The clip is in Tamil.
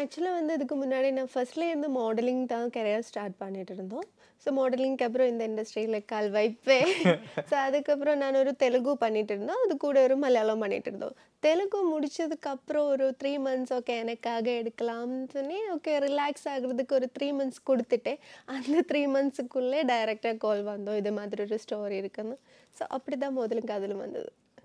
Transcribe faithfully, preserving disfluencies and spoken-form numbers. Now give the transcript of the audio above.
ஆக்சுவலா வந்து இதுக்கு முன்னாடி நான் ஃபர்ஸ்ட்ல இருந்து மாடலிங் தான் கரியர் ஸ்டார்ட் பண்ணிட்டு இருந்தோம். ஸோ மாடலிங்க்கு அப்புறம் இந்த இண்டஸ்ட்ரியில கால் வைப்பேன். ஸோ அதுக்கப்புறம் நான் ஒரு தெலுங்கு பண்ணிட்டு இருந்தோம். அது கூட ஒரு மலையாளம் பண்ணிட்டு இருந்தோம். தெலுங்கு முடிச்சதுக்கு அப்புறம் ஒரு மூன்று மந்த்ஸ் ஓகே எனக்காக எடுக்கலாம்னு சொல்லி ஓகே ரிலாக்ஸ் ஆகுறதுக்கு ஒரு மூன்று மந்த்ஸ் குடுத்துட்டேன். அந்த மூன்று மந்த்ஸ்க்குள்ளே டைரக்ட்டா கால் வந்தோம். இது மாதிரி ஒரு ஸ்டோரி இருக்குன்னு. ஸோ அப்படிதான் முதலும் காதலும் வந்தது.